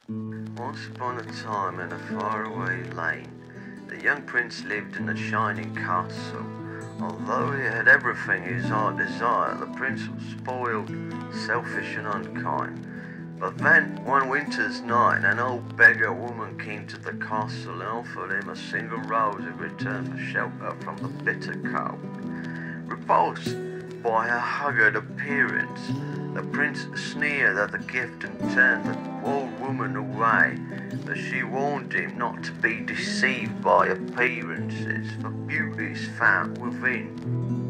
Once upon a time in a faraway lane, the young prince lived in a shining castle. Although he had everything his heart desired, the prince was spoiled, selfish and unkind. But then, one winter's night, an old beggar woman came to the castle and offered him a single rose in return for shelter from the bitter cold. Repulsed by her haggard appearance, the prince sneered at the gift and turned the old woman away, but she warned him not to be deceived by appearances, for beauty is found within.